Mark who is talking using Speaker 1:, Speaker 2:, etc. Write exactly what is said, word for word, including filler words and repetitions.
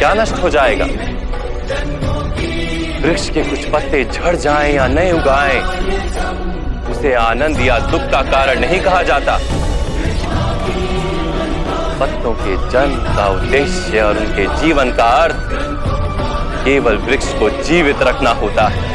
Speaker 1: क्या नष्ट हो जाएगा? वृक्ष के कुछ पत्ते झड़ जाएं या नए उगाएं, उसे आनंद या दुख का कारण नहीं कहा जाता। पत्तों के जन्म का उद्देश्य और उनके जीवन का अर्थ केवल वृक्ष को जीवित रखना होता है।